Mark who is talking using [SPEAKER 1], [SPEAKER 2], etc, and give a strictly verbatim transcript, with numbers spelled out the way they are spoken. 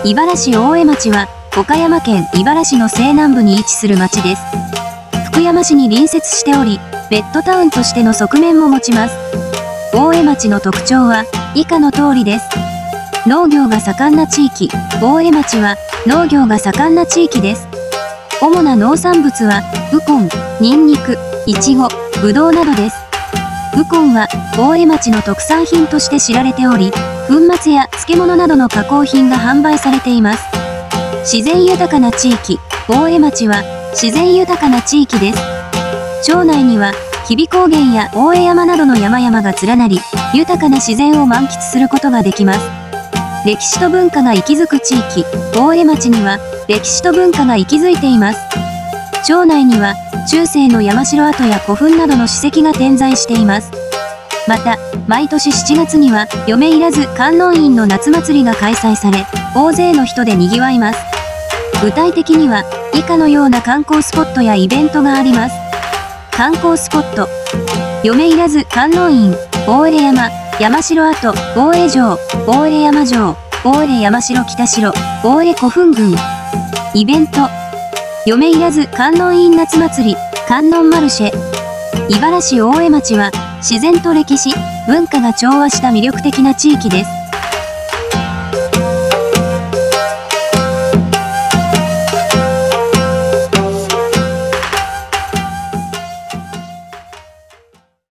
[SPEAKER 1] 茨市大江町は、岡山県井原市の西南部に位置する町です。福山市に隣接しており、ベッドタウンとしての側面も持ちます。大江町の特徴は、以下の通りです。農業が盛んな地域、大江町は農業が盛んな地域です。主な農産物は、ウコン、ニンニク、イチゴ、ブドウなどです。ウコンは大江町の特産品として知られており、粉末や漬物などの加工品が販売されています。自然豊かな地域、大江町は自然豊かな地域です。町内には、吉備高原や大江山などの山々が連なり、豊かな自然を満喫することができます。歴史と文化が息づく地域、大江町には、歴史と文化が息づいています。町内には、中世の山城跡や古墳などの史跡が点在しています。また、毎年しちがつには、嫁いらず観音院の夏祭りが開催され、大勢の人で賑わいます。具体的には、以下のような観光スポットやイベントがあります。観光スポット。嫁いらず観音院、大江山、山城跡、大江城、大江山城、大江山城北城、大江古墳群。イベント。嫁いらず観音院夏祭り、観音マルシェ。井原市大江町は、自然と歴史、文化が調和した魅力的な地域です。